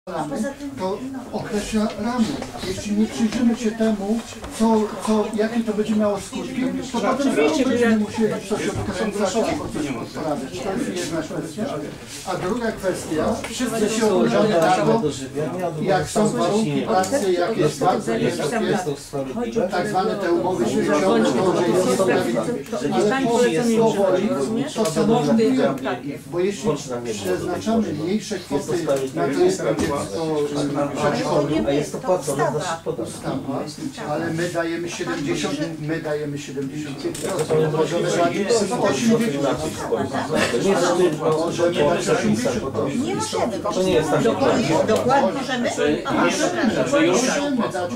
To określa ramy. Jeśli nie przyjrzymy się temu, jakie to będzie miało skutki, to potem będziemy musieli coś poprawiać. To jest jedna kwestia. A druga kwestia, wszyscy się oburzamy na to, jak są warunki pracy, jak jest bardzo niezdrowie, tak zwane te umowy śmieciowe, to, że jest niesprawiedliwe. Ale powoli to samo mówiłem, bo jeśli przeznaczamy mniejsze kwoty na to jest a jest to płacone ustawa, ale my dajemy 70%, możemy dać 80%. Możemy dać 80%. Nie możemy, bo to nie jest tak. dokładnie możemy. Możemy dać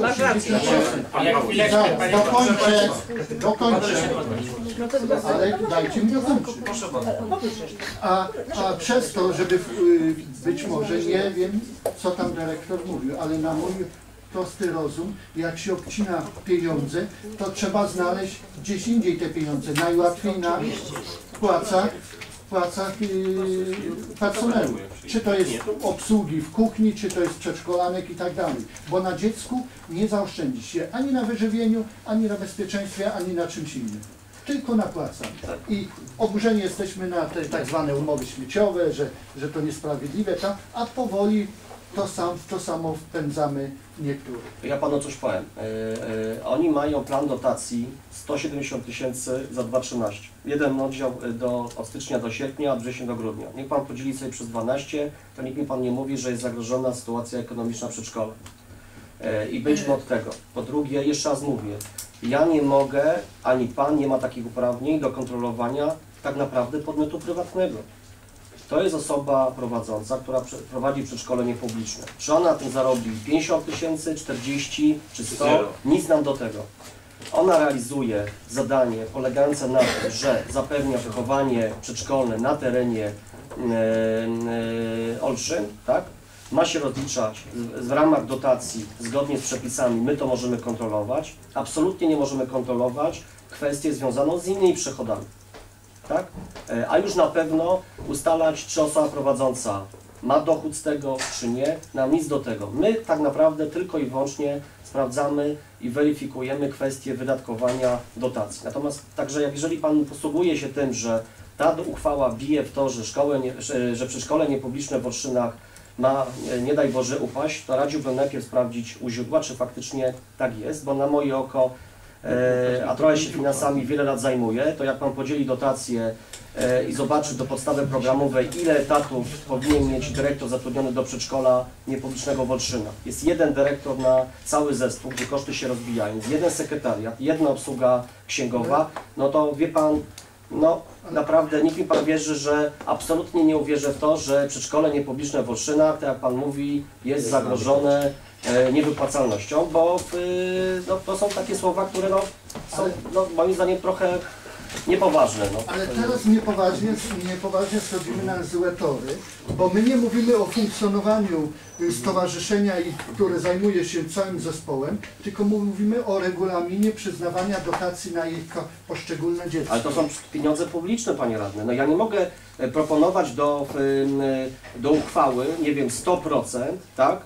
80%. Dokończę. Ale dajcie mi dokończyć. A przez to, żeby być może, nie wiem, co tam dyrektor mówił, ale na mój prosty rozum, jak się obcina pieniądze, to trzeba znaleźć gdzieś indziej te pieniądze. Najłatwiej na płacach personelu. Czy to jest obsługi w kuchni, czy to jest przedszkolanek i tak dalej. Bo na dziecku nie zaoszczędzi się ani na wyżywieniu, ani na bezpieczeństwie, ani na czymś innym. Tylko na płacach. I oburzeni jesteśmy na te tak zwane umowy śmieciowe, że to niesprawiedliwe, a powoli to samo wpędzamy niektórych. Ja panu coś powiem. Oni mają plan dotacji 170 000 za 2,13. Jeden oddział od stycznia do sierpnia, a wrzesień do grudnia. Niech pan podzieli sobie przez 12, to nikt mi pan nie mówi, że jest zagrożona sytuacja ekonomiczna przedszkola. I byliśmy od tego. Po drugie, jeszcze raz mówię, ja nie mogę, ani pan nie ma takich uprawnień do kontrolowania tak naprawdę podmiotu prywatnego. To jest osoba prowadząca, która prowadzi przedszkolenie publiczne. Czy ona na tym zarobi 50 000, 40 czy 100? Nic nam do tego. Ona realizuje zadanie polegające na tym, że zapewnia wychowanie przedszkolne na terenie Olsztyn, tak? Ma się rozliczać w ramach dotacji zgodnie z przepisami, my to możemy kontrolować. Absolutnie nie możemy kontrolować kwestię związaną z innymi przychodami. Tak? A już na pewno ustalać, czy osoba prowadząca ma dochód z tego, czy nie, nam nic do tego. My tak naprawdę tylko i wyłącznie sprawdzamy i weryfikujemy kwestię wydatkowania dotacji. Natomiast także jeżeli pan posługuje się tym, że ta uchwała bije w to, że przedszkole niepubliczne w Olsztynach ma, nie daj Boże, upaść, to radziłbym najpierw sprawdzić u źródła, czy faktycznie tak jest, bo na moje oko, a trochę się finansami wiele lat zajmuje, to jak pan podzieli dotacje i zobaczy do podstawy programowej, ile etatów powinien mieć dyrektor zatrudniony do przedszkola niepublicznego w Olsztynach. Jest jeden dyrektor na cały zespół, gdzie koszty się rozbijają, jest jeden sekretariat, jedna obsługa księgowa, no to wie pan, no naprawdę nikt mi pan wierzy, że absolutnie nie uwierzę w to, że przedszkole niepubliczne w Olsztynach, tak jak pan mówi, jest zagrożone niewypłacalnością, bo to są takie słowa, które są moim zdaniem trochę niepoważne. Ale teraz niepoważnie schodzimy na złe tory, bo my nie mówimy o funkcjonowaniu stowarzyszenia, które zajmuje się całym zespołem, tylko mówimy o regulaminie przyznawania dotacji na ich poszczególne dziecko. Ale to są pieniądze publiczne, panie radny. No ja nie mogę proponować do uchwały, nie wiem, 100%, tak?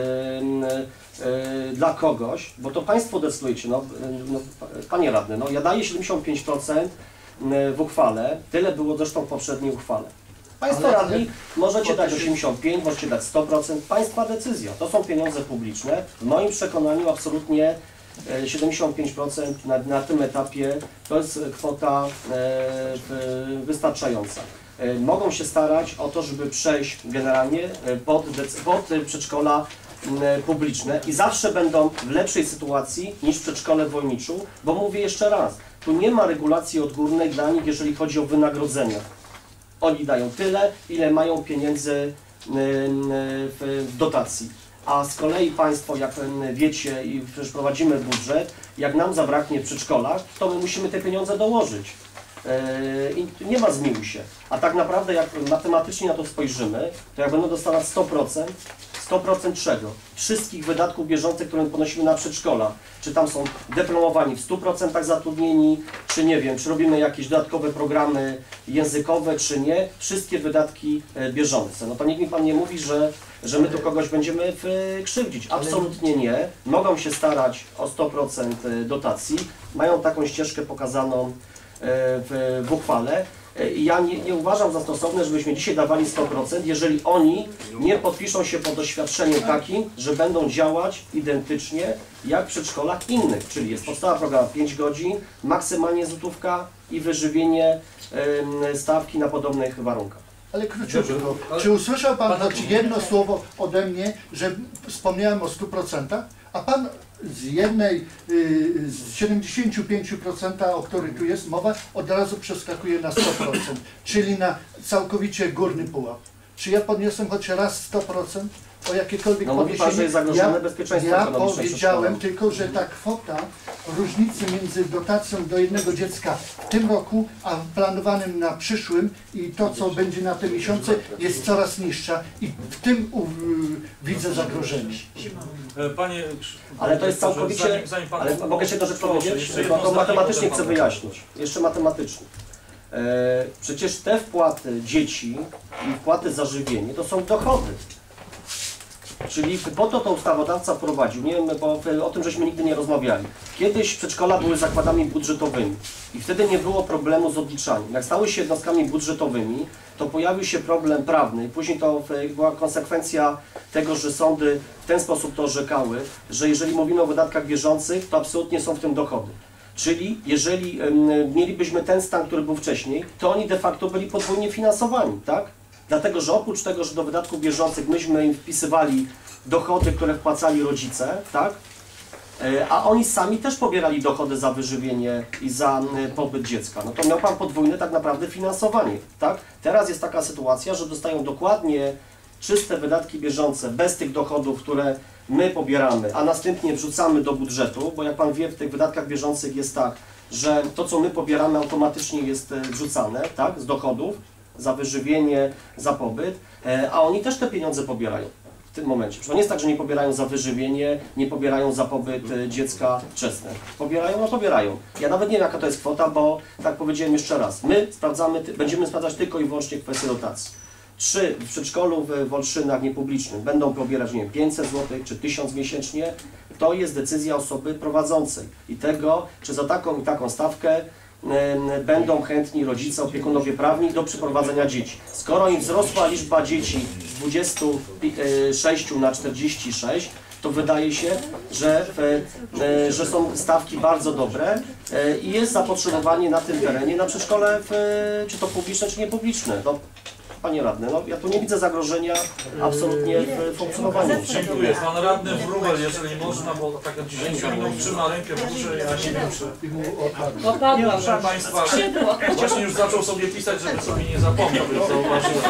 Dla kogoś, bo to państwo decydujecie, panie radny, ja daję 75% w uchwale, tyle było zresztą w poprzedniej uchwale. Państwo radni możecie dać 85%, możecie dać 100%, państwa decyzja, to są pieniądze publiczne, w moim przekonaniu absolutnie 75% na tym etapie to jest kwota wystarczająca. Mogą się starać o to, żeby przejść generalnie pod przedszkola publiczne i zawsze będą w lepszej sytuacji niż w przedszkole w Wojniczu, bo mówię jeszcze raz, tu nie ma regulacji odgórnej dla nich, jeżeli chodzi o wynagrodzenia. Oni dają tyle, ile mają pieniędzy w dotacji. A z kolei państwo, jak wiecie i przecież prowadzimy budżet, jak nam zabraknie w przedszkolach, to my musimy te pieniądze dołożyć. I nie ma zmiłuj się. A tak naprawdę jak matematycznie na to spojrzymy, to jak będą dostawać 100% czego? Wszystkich wydatków bieżących, które ponosimy na przedszkola. Czy tam są dyplomowani w 100% zatrudnieni, czy nie wiem, czy robimy jakieś dodatkowe programy językowe, czy nie. Wszystkie wydatki bieżące. No to niech mi pan nie mówi, że że my tu kogoś będziemy krzywdzić. Absolutnie nie. Mogą się starać o 100% dotacji. Mają taką ścieżkę pokazaną w uchwale. Ja nie uważam za stosowne, żebyśmy dzisiaj dawali 100%, jeżeli oni nie podpiszą się pod oświadczeniem takim, że będą działać identycznie jak w przedszkolach innych, czyli jest podstawa programu 5 godzin, maksymalnie złotówka i wyżywienie stawki na podobnych warunkach. Ale króciutko, czy usłyszał Pan choć jedno słowo ode mnie, że wspomniałem o 100%, a Pan z 75%, o których tu jest mowa, od razu przeskakuje na 100%, czyli na całkowicie górny pułap. Czy ja podniosłem choć raz 100%? O jakiekolwiek że jest zagrożone bezpieczeństwo ja ekonomiczne powiedziałem tylko, że ta kwota różnicy między dotacją do jednego dziecka w tym roku, a planowanym na przyszłym i to, co będzie na te miesiące, jest coraz niższa i w tym widzę zagrożenie. Panie, ale to jest całkowicie, zanim pan ale mogę się to rzecz powiedzieć, jedno to zdanie matematycznie powiem chcę panu. wyjaśnić, jeszcze matematycznie. Przecież te wpłaty dzieci i wpłaty za żywienie to są dochody. Czyli po to ustawodawca wprowadził, nie wiem, bo o tym żeśmy nigdy nie rozmawiali. Kiedyś przedszkola były zakładami budżetowymi i wtedy nie było problemu z odliczaniem. Jak stały się jednostkami budżetowymi, to pojawił się problem prawny. Później to była konsekwencja tego, że sądy w ten sposób to orzekały, że jeżeli mówimy o wydatkach bieżących, to absolutnie są w tym dochody. Czyli jeżeli mielibyśmy ten stan, który był wcześniej, to oni de facto byli podwójnie finansowani, tak? Dlatego, że oprócz tego, że do wydatków bieżących myśmy im wpisywali dochody, które wpłacali rodzice, tak? A oni sami też pobierali dochody za wyżywienie i za pobyt dziecka. No to miał Pan podwójne tak naprawdę finansowanie, tak? Teraz jest taka sytuacja, że dostają dokładnie czyste wydatki bieżące bez tych dochodów, które my pobieramy, a następnie wrzucamy do budżetu, bo jak Pan wie, w tych wydatkach bieżących jest tak, że to, co my pobieramy, automatycznie jest wrzucane, tak? Z dochodów, za wyżywienie, za pobyt, a oni też te pieniądze pobierają w tym momencie. Przecież to nie jest tak, że nie pobierają za wyżywienie, nie pobierają za pobyt dziecka wczesne. Pobierają, no pobierają. Ja nawet nie wiem, jaka to jest kwota, bo tak powiedziałem jeszcze raz, my sprawdzamy, będziemy sprawdzać tylko i wyłącznie kwestię dotacji. Czy w przedszkolu w Olszynach niepublicznych będą pobierać, nie wiem, 500 zł czy 1000 miesięcznie, to jest decyzja osoby prowadzącej i tego, czy za taką i taką stawkę będą chętni rodzice, opiekunowie prawni do przyprowadzenia dzieci. Skoro im wzrosła liczba dzieci z 26 na 46, to wydaje się, że są stawki bardzo dobre i jest zapotrzebowanie na tym terenie na przedszkole, czy to publiczne, czy niepubliczne. No, Panie Radny, no, ja tu nie widzę zagrożenia absolutnie w funkcjonowaniu. Dziękuję. Pan Radny Wróbel, jeżeli można, bo tak jak 10 minut trzyma rękę w górze, ja nie wiem, czy... Nie, proszę Państwa, właśnie już zaczął sobie pisać, żeby sobie nie zapomniał, więc zauważyłem.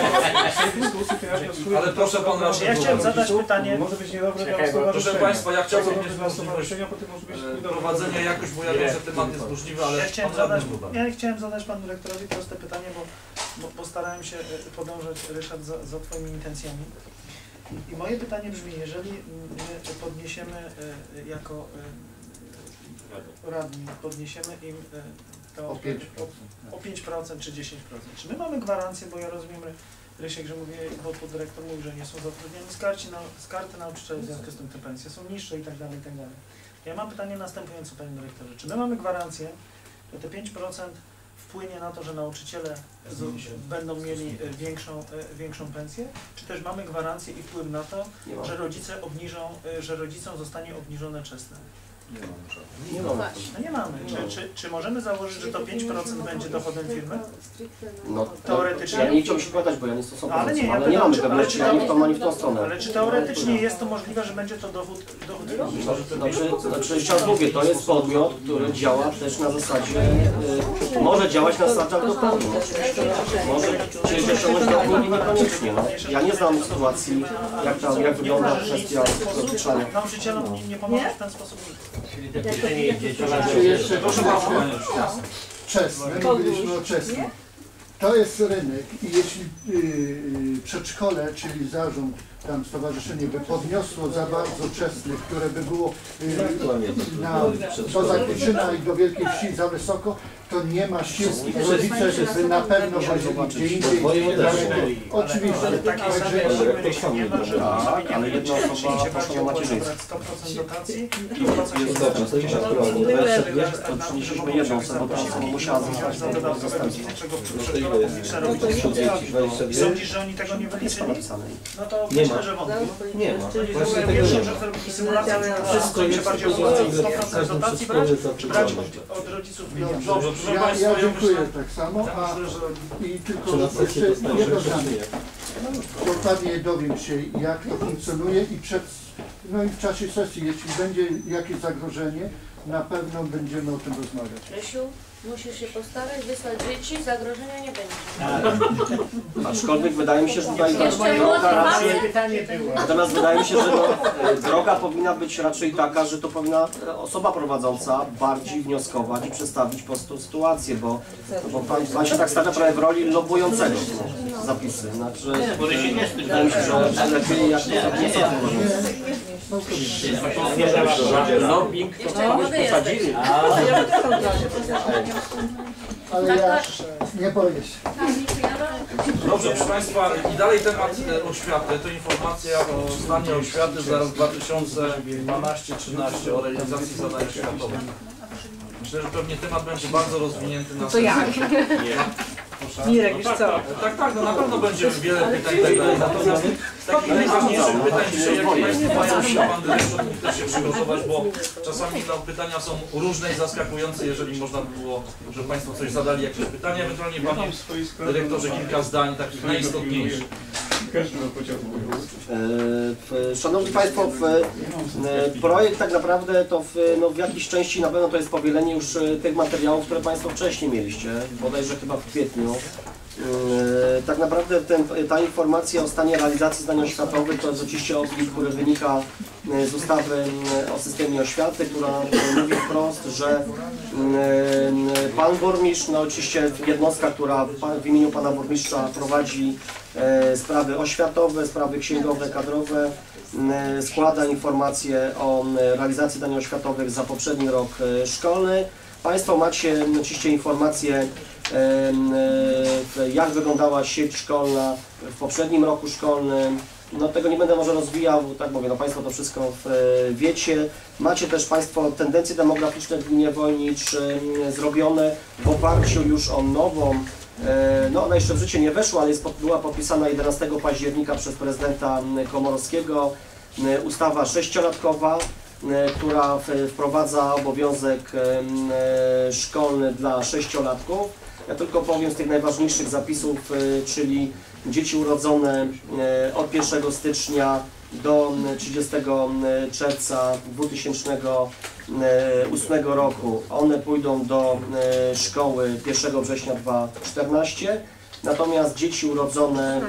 Ale proszę Pan Radny Ja chciałem Wróbel. zadać pytanie. Może być niedobre dla Proszę stowarzyszenia. Państwa, ja chciałbym mieć możliwość stowarzyszenia, potem może być niedobre. prowadzenia jakoś, bo ja wiem, że temat jest burzliwy, ale Ja chciałem zadać Panu Dyrektorowi proste pytanie, bo postarałem się podążać, Ryszard, za Twoimi intencjami. I moje pytanie brzmi, jeżeli my podniesiemy jako radni, podniesiemy im to o 5% czy 10%, czy my mamy gwarancję, bo ja rozumiem, Rysiek, że mówię, bo poddyrektor mówi, że nie są zatrudnieni z karty nauczyciela, w związku z tym te pensje są niższe i tak dalej, i tak dalej. Ja mam pytanie następujące, Panie Dyrektorze, czy my mamy gwarancję, że te 5% wpłynie na to, że nauczyciele będą mieli większą pensję, czy też mamy gwarancję i wpływ na to, że rodzice obniżą, że rodzicom zostanie obniżone czesne? Nie mamy. No nie mamy. Czy możemy założyć, że to 5% będzie dochodem firmy? No, Teoretycznie. Ja nie chciałbym się pytać, bo ja nie stosuję Ale nie, ja ale nie pytam, mamy czy- pewności ale ani czy w to- tą, ani w tą stronę. Ale czy teoretycznie jest to możliwe, że będzie to dochód firmy? Znaczy jeszcze mówię, to jest podmiot, który działa też na zasadzie, może działać na zasadach dochodu. Może chcieć osiągnąć dochód i niekoniecznie. No. Ja nie znam sytuacji, jak wygląda kwestia rozliczania. Nauczycielom nie pomoże w ten sposób. Czy jeszcze Proszę bardzo, czesne, mówiliśmy o czesnym. To jest rynek i jeśli przedszkole, czyli zarząd tam stowarzyszenie by podniosło za bardzo Czesny, które by było do Zakłyszyna i do Wielkiej Wsi za wysoko, to nie ma sił. Rodzice by na pewno wozili gdzie indziej. Oczywiście. Także nie ma, że Tak, ale jedna osoba poszła na macierzyństwo. 100% dotacji i płaca się To przynieśliśmy jedną osobę, bo ta osoba musiała zostać za dodatkowe godziny, czego przedszkola publiczna robić nie potrafi. I sądzisz, że oni tego nie wyliczyli? No to myślę, że wątpię. Nie ma. Czyli Właśnie tego pierwszą, nie że ma. zrobili symulację, Wszystko czy jest bardziej umożliwe. opłacać 100% dotacji brać, czy brać od rodziców pieniądze. Dobrze, proszę Ja Państwa, dziękuję myślę, tak samo, a myślę, że i tylko Czy na sesję jeszcze dostaniesz jedno jeszcze, czy zdanie. nie? Dokładnie dowiem się, jak to funkcjonuje i no i w czasie sesji, jeśli będzie jakieś zagrożenie, na pewno będziemy o tym rozmawiać. Rysiu, musisz się postarać, wysłać dzieci, zagrożenia nie będzie. Aczkolwiek wydaje mi się, że tutaj Jeszcze motywacja? natomiast wydaje mi się, że droga powinna być raczej taka, że to powinna osoba prowadząca bardziej wnioskować i przedstawić po prostu sytuację, bo pan się tak stawia prawie w roli lobującego zapisy. Znaczy, wydaje mi się, że lepiej jak Lobbying to Jeszcze młody jesteś. Ale ja nie boję się. Dobrze, proszę Państwa, i dalej temat oświaty, to informacja o stanie oświaty za rok 2012-13 o realizacji zadań oświatowych. Myślę, że pewnie temat będzie bardzo rozwinięty na sesji. Mirek, wiesz co? Tak, no na pewno będzie wiele pytań i tak dalej. Natomiast z takich najważniejszych pytań dzisiaj, jakie Państwo mają, Pan Dyrektor mógł też się przygotować, bo czasami te pytania są różne i zaskakujące, jeżeli można by było, żeby Państwo coś zadali, jakieś pytania, ewentualnie Panie Dyrektorze kilka zdań takich najistotniejszych. Szanowni Państwo, projekt tak naprawdę to w jakiejś części na pewno to jest powielenie już tych materiałów, które Państwo wcześniej mieliście, bodajże chyba w kwietniu. Tak naprawdę ta informacja o stanie realizacji zadań oświatowych to jest oczywiście opis, który wynika z ustawy o systemie oświaty, która mówi wprost, że Pan Burmistrz, no oczywiście jednostka, która w imieniu Pana Burmistrza prowadzi sprawy oświatowe, sprawy księgowe, kadrowe, składa informacje o realizacji zadań oświatowych za poprzedni rok szkolny. Państwo macie oczywiście informacje, jak wyglądała sieć szkolna w poprzednim roku szkolnym. No tego nie będę może rozwijał, bo tak mówię, no Państwo to wszystko wiecie. Macie też Państwo tendencje demograficzne w gminie Wojnicz zrobione w oparciu już o nową, no ona jeszcze w życie nie weszła, ale była podpisana 11 października przez prezydenta Komorowskiego ustawa 6-latkowa, która wprowadza obowiązek szkolny dla 6-latków. Ja tylko powiem z tych najważniejszych zapisów, czyli dzieci urodzone od 1 stycznia do 30 czerwca 2008 roku. One pójdą do szkoły 1 września 2014. Natomiast dzieci urodzone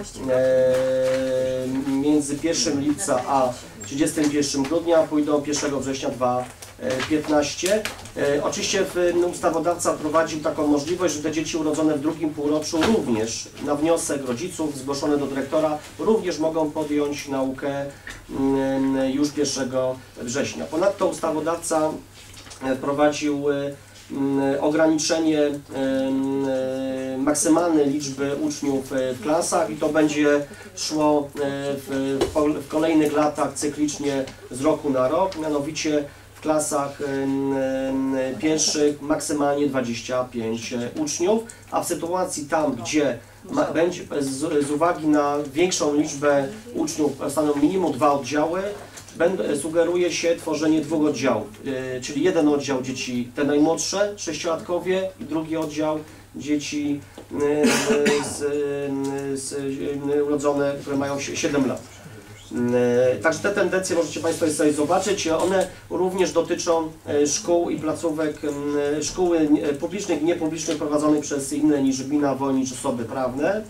między 1 lipca a 31 grudnia pójdą 1 września 2015. Oczywiście ustawodawca wprowadził taką możliwość, że te dzieci urodzone w drugim półroczu również na wniosek rodziców zgłoszony do dyrektora również mogą podjąć naukę już 1 września. Ponadto ustawodawca wprowadził ograniczenie maksymalnej liczby uczniów w klasach i to będzie szło w kolejnych latach cyklicznie z roku na rok, mianowicie w klasach pierwszych maksymalnie 25 uczniów, a w sytuacji tam, gdzie będzie z uwagi na większą liczbę uczniów staną minimum 2 oddziały, sugeruje się tworzenie 2 oddziałów, czyli jeden oddział dzieci te najmłodsze, 6-latkowie i drugi oddział dzieci urodzone, które mają 7 lat. Także te tendencje możecie Państwo sobie zobaczyć. One również dotyczą szkół i placówek, szkóły publicznych i niepublicznych prowadzonych przez inne niż gmina Wojnicz osoby prawne.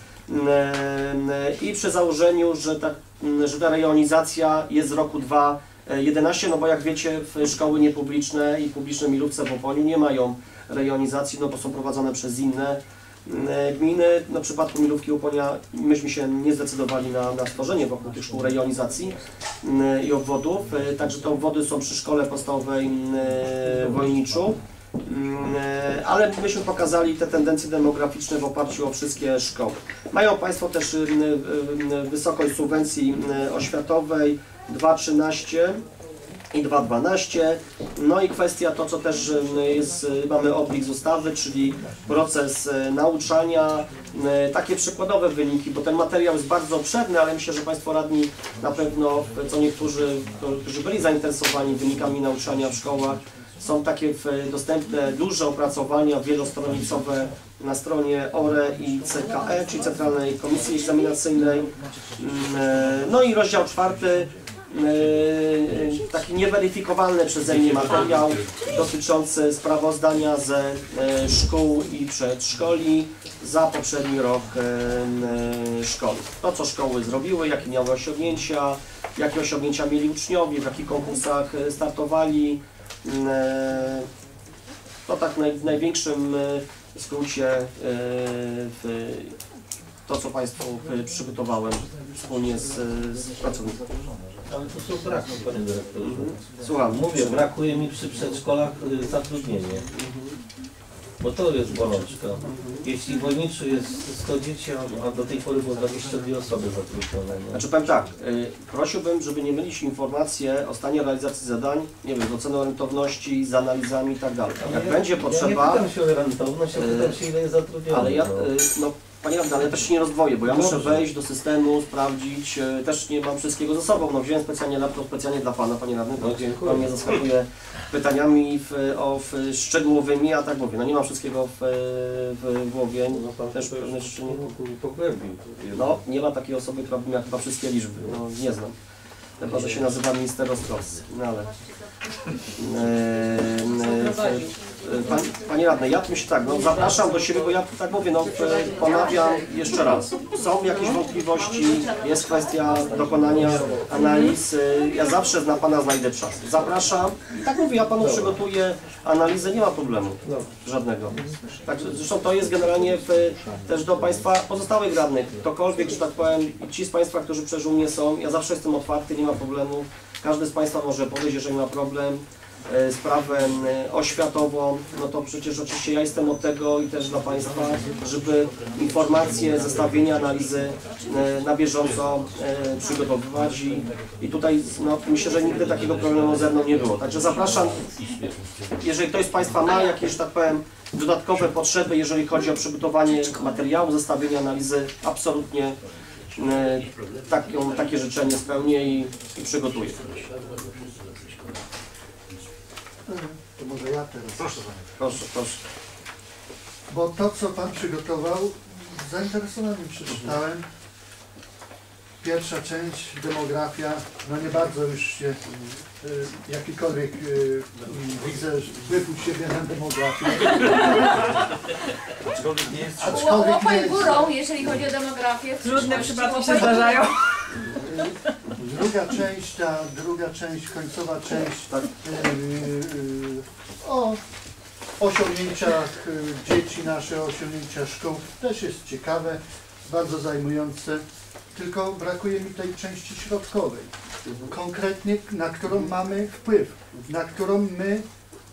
I przy założeniu, że ta rejonizacja jest z roku 2011, no bo jak wiecie, szkoły niepubliczne i publiczne Milówce w Oponiu nie mają rejonizacji, no bo są prowadzone przez inne gminy. No, w przypadku Milówki Uponia myśmy się nie zdecydowali na stworzenie wokół tych szkół rejonizacji i obwodów. Także te obwody są przy szkole podstawowej w Wojniczu. Ale myśmy pokazali te tendencje demograficzne w oparciu o wszystkie szkoły. Mają Państwo też wysokość subwencji oświatowej 2,13 i 2,12. No i kwestia to, co też jest, mamy oblik z ustawy, czyli proces nauczania, takie przykładowe wyniki, bo ten materiał jest bardzo obszerny, ale myślę, że Państwo radni na pewno, co niektórzy, którzy byli zainteresowani wynikami nauczania w szkołach, są takie dostępne duże opracowania wielostronicowe na stronie ORE i CKE, czyli Centralnej Komisji Egzaminacyjnej. No i rozdział 4, taki nieweryfikowalny przeze mnie materiał dotyczący sprawozdania ze szkół i przedszkoli za poprzedni rok szkoły. To, co szkoły zrobiły, jakie miały osiągnięcia, jakie osiągnięcia mieli uczniowie, w jakich konkursach startowali. To tak w największym skrócie to, co Państwu przygotowałem wspólnie z pracownikiem. Ale to są braki, panie dyrektorze. Słucham. Mówię, brakuje mi przy przedszkolach zatrudnienie. Bo to jest bolączka. Jeśli w Wojniczu jest 100 dzieci, a do tej pory było 22 osoby zatrudnione. Nie? Znaczy powiem tak, prosiłbym, żeby nie mylić informacje o stanie realizacji zadań, nie wiem, z oceną rentowności, z analizami i tak dalej. Jak będzie potrzeba... Ja nie pytam się o rentowność, ja pytam się, ile jest zatrudnionych. Ale ja, no, Panie Radny, ale ja też się nie rozdwoję, bo ja muszę wejść do systemu, sprawdzić, też nie mam wszystkiego ze sobą. No, wziąłem specjalnie laptop, specjalnie dla Pana, Panie Radny, bo Pan mnie zaskakuje pytaniami szczegółowymi, a tak mówię, no nie mam wszystkiego w głowie. No Pan też pewne rzeczy nie... pogłębił. No, nie ma takiej osoby, która by miała chyba wszystkie liczby, no nie znam. Chyba, że się nazywa minister Ostrowski, no ale... Panie Radny, ja myślę tak, no zapraszam do siebie, bo ja tak mówię, no ponawiam jeszcze raz. Są jakieś wątpliwości, jest kwestia dokonania analiz. Ja zawsze na Pana znajdę czas. Zapraszam. Tak mówię, ja Panu przygotuję analizę, nie ma problemu żadnego. Tak, zresztą to jest generalnie też do Państwa pozostałych radnych. Ktokolwiek, że tak powiem, ci z Państwa, którzy przy mnie są, ja zawsze jestem otwarty, nie ma problemu. Każdy z Państwa może podejść, jeżeli ma problem. Sprawę oświatową, no to przecież oczywiście ja jestem od tego i też dla Państwa, żeby informacje, zestawienia, analizy na bieżąco przygotowywać i tutaj no, myślę, że nigdy takiego problemu ze mną nie było. Także zapraszam, jeżeli ktoś z Państwa ma jakieś, tak powiem, dodatkowe potrzeby, jeżeli chodzi o przygotowanie materiału, zestawienia, analizy, absolutnie takie życzenie spełnię i przygotuję. To może ja teraz. Proszę Panie. Proszę, proszę. Bo to, co Pan przygotował, z zainteresowaniem przeczytałem. Pierwsza część, demografia, no nie bardzo już się jakikolwiek widzę wpływ u siebie na demografię. Aczkolwiek nie jest... Łopaj górą, jeżeli chodzi o demografię. Trudne przypadki się zdarzają. Druga część, końcowa część o osiągnięciach dzieci, nasze osiągnięcia szkół też jest ciekawe, bardzo zajmujące, tylko brakuje mi tej części środkowej, konkretnie na którą mamy wpływ, na którą my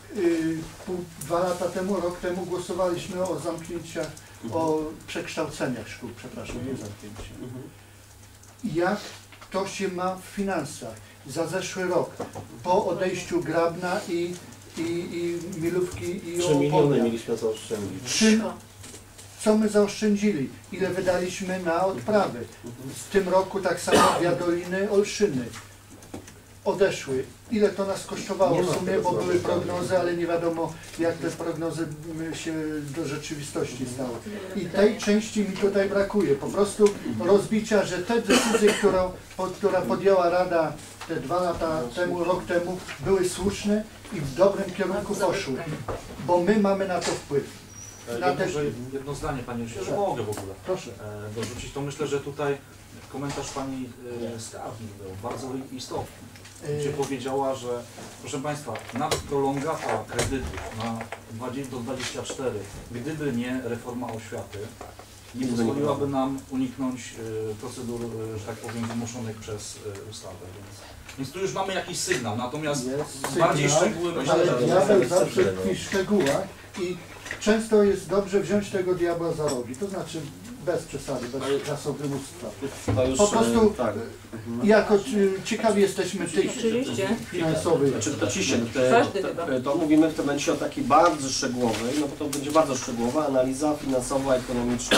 2 lata temu, rok temu głosowaliśmy o zamknięciach, o przekształceniach szkół, przepraszam, nie zamknięciach. Jak to się ma w finansach za zeszły rok, po odejściu Grabna i Milówki i 3 miliony mieliśmy zaoszczędzić. Co my zaoszczędzili? Ile wydaliśmy na odprawy? W tym roku tak samo Wiadoliny, Olszyny odeszły. Ile to nas kosztowało w sumie, bo były prognozy, ale nie wiadomo, jak te prognozy się do rzeczywistości stały. I tej części mi tutaj brakuje. Po prostu rozbicia, że te decyzje, która podjęła Rada te 2 lata temu, rok temu, były słuszne i w dobrym kierunku poszły, bo my mamy na to wpływ. Ja może jedno zdanie, Panie Rzeczniku, mogę w ogóle dorzucić. To myślę, że tutaj komentarz Pani skarbnik był bardzo istotny. gdzie powiedziała, że proszę Państwa, nawet prolongata kredytów do 24, gdyby nie reforma oświaty, nie pozwoliłaby nam uniknąć procedur, że tak powiem, wymuszonych przez ustawę. Więc tu już mamy jakiś sygnał, natomiast bardziej szczegóły myślę, Ale że... diabeł zawsze tkwi w szczegółach i często jest dobrze wziąć tego diabła za rogi, to znaczy bez przesady, bez czasowymóstwa. Po prostu jako ciekawi jesteśmy tych finansowych. Znaczy, oczywiście, to mówimy w tym momencie o takiej bardzo szczegółowej, no bo to będzie bardzo szczegółowa analiza finansowo-ekonomiczna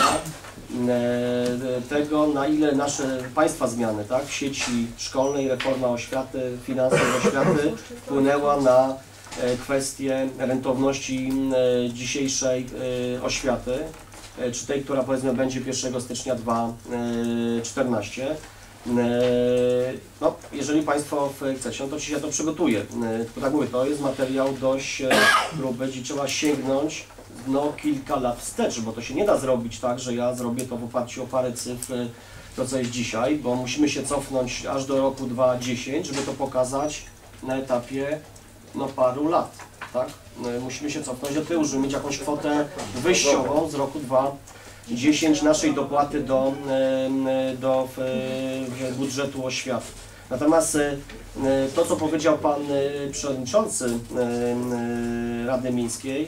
tego, na ile nasze państwa zmiany, tak, w sieci szkolnej, reforma oświaty, finansów oświaty wpłynęła na kwestię rentowności dzisiejszej oświaty, czy tej, która powiedzmy będzie 1 stycznia 2014. No, jeżeli Państwo chcecie, no to się to przygotuje. Tylko tak mówię, to jest materiał dość gruby, gdzie trzeba sięgnąć no, kilka lat wstecz, bo to się nie da zrobić tak, że ja zrobię to w oparciu o parę cyfr, to co jest dzisiaj, bo musimy się cofnąć aż do roku 2010, żeby to pokazać na etapie no, paru lat. Tak? Musimy się cofnąć do tyłu, żeby mieć jakąś kwotę wyjściową z roku 2010 naszej dopłaty do budżetu oświaty. Natomiast to, co powiedział Pan Przewodniczący Rady Miejskiej,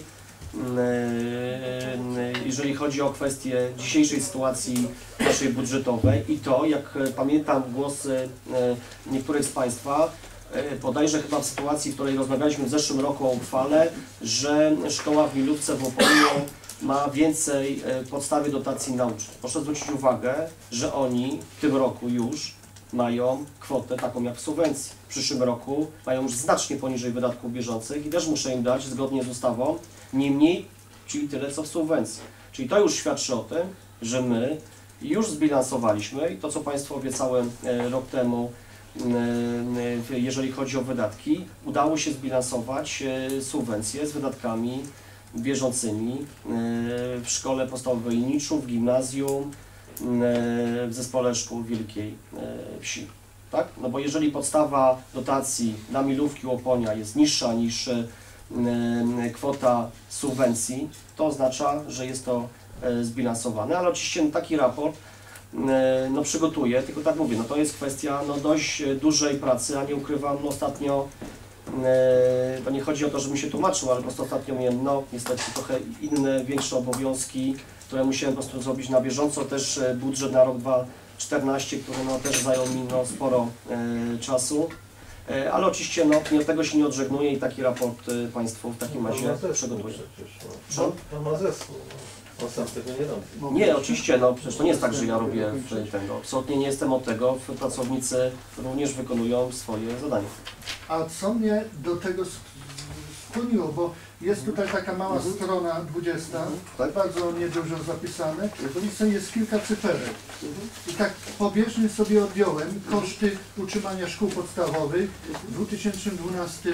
jeżeli chodzi o kwestię dzisiejszej sytuacji naszej budżetowej i to, jak pamiętam głosy niektórych z Państwa, bodajże chyba w sytuacji, w której rozmawialiśmy w zeszłym roku o uchwale, że szkoła w Milówce w Opolu ma więcej podstawy dotacji naucznej. Proszę zwrócić uwagę, że oni w tym roku już mają kwotę taką jak w subwencji. W przyszłym roku mają już znacznie poniżej wydatków bieżących i też muszę im dać zgodnie z ustawą nie mniej, czyli tyle co w subwencji. Czyli to już świadczy o tym, że my już zbilansowaliśmy i to, co Państwu obiecałem rok temu, jeżeli chodzi o wydatki, udało się zbilansować subwencje z wydatkami bieżącymi w szkole podstawowej Niczów, w gimnazjum, w zespole szkół Wielkiej Wsi. Tak? No bo jeżeli podstawa dotacji dla Milówki Łoponia jest niższa niż kwota subwencji, to oznacza, że jest to zbilansowane, ale oczywiście taki raport no, przygotuję, tylko tak mówię, no to jest kwestia no, dość dużej pracy, a nie ukrywam, no, ostatnio, to nie chodzi o to, żebym się tłumaczył, ale po prostu ostatnio miałem no, niestety trochę inne, większe obowiązki, które musiałem po prostu zrobić na bieżąco, też budżet na rok 2014, który no, też zajął mi no, sporo czasu, ale oczywiście no, od tego się nie odżegnuję i taki raport Państwu w takim razie przygotuję. Pan ma zespół. On sam tego nie robi. Nie, oczywiście, no przecież to nie jest tak, że ja robię tego. Absolutnie nie jestem od tego. Pracownicy również wykonują swoje zadania. A co mnie do tego skłoniło, bo jest tutaj taka mała strona 20, bardzo niedużo zapisane, i jest kilka cyferek. I tak pobieżnie sobie odjąłem koszty utrzymania szkół podstawowych w 2012,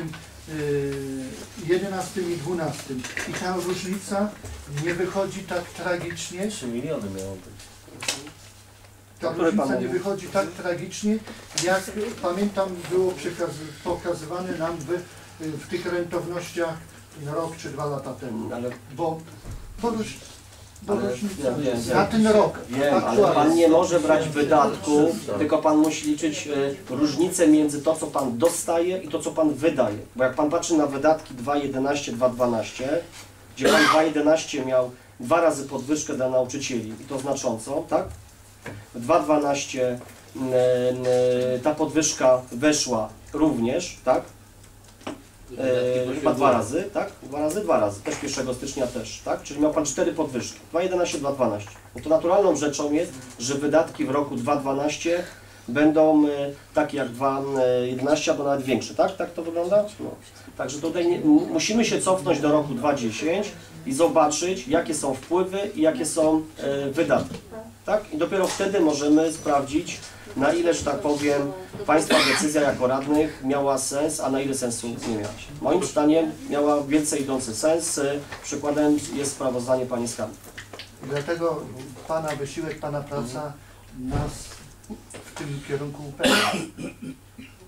11 i 12. I ta różnica nie wychodzi tak tragicznie. 3 miliony miało być. Ta różnica nie wychodzi tak tragicznie, jak pamiętam było pokazywane nam w tych rentownościach rok czy 2 lata temu. Bo różnica na ten rok. Wiem, ale Pan nie może brać wydatków, tylko Pan musi liczyć różnicę między to, co Pan dostaje i to, co Pan wydaje. Bo jak Pan patrzy na wydatki 2.11, 2.12, gdzie Pan 2.11 miał 2 razy podwyżkę dla nauczycieli i to znacząco, tak? W 2.12 ta podwyżka weszła również, tak? Chyba 2 razy, tak? 2 razy, też 1 stycznia też, tak? Czyli miał Pan 4 podwyżki, 2.11, 2.12. No to naturalną rzeczą jest, że wydatki w roku 2.12 będą takie jak 2.11 albo nawet większe, tak? Tak to wygląda? No. Także tutaj musimy się cofnąć do roku 2010 i zobaczyć, jakie są wpływy i jakie są wydatki, tak? I dopiero wtedy możemy sprawdzić, na ile, że tak powiem, Państwa decyzja jako radnych miała sens, a na ile sensu nie miała. Moim zdaniem miała więcej idący sens. Przykładem jest sprawozdanie Pani Skarbnik. Dlatego Pana wysiłek, Pana praca nas w tym kierunku upewnia,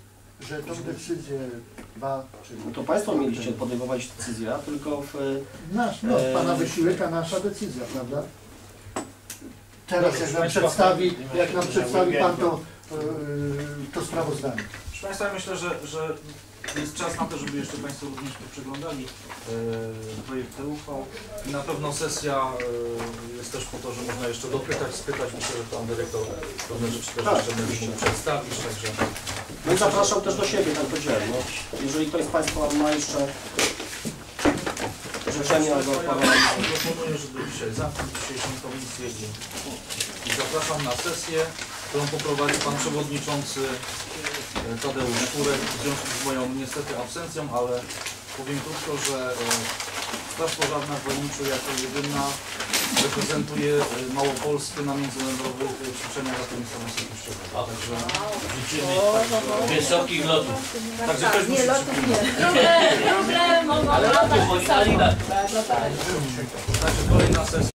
że tą decyzję No to Państwo mieliście podejmować decyzję, tylko w... Pana wysiłek, a nasza decyzja, prawda? Teraz jak nam przedstawi Pan to sprawozdanie. Proszę Państwa, ja myślę, że jest czas na to, żeby jeszcze Państwo również przeglądali projekty uchwał. I na pewno sesja jest też po to, że można jeszcze dopytać, spytać. Myślę, że Pan Dyrektor pewne rzeczy też jeszcze będzie mógł przedstawić. Także... No i zapraszam też do siebie, tak powiedziałem. No, jeżeli ktoś z Państwa ma jeszcze życzenia do parlamentu. Proponuję, żeby dzisiaj zamknąć dzisiejszą komisję i zapraszam na sesję, którą poprowadzi Pan Przewodniczący Tadeusz Kurek w związku z moją niestety absencją, ale powiem krótko, że Straż Pożarna w Wojniczu jako jedyna reprezentuje Małopolskę na międzynarodowych ćwiczeniach ratownictwa Kościołowego. Także życzymy Wysokich lotów. Także ktoś musi Problemowo. Ale lotów, bo nie Także kolejna sesja.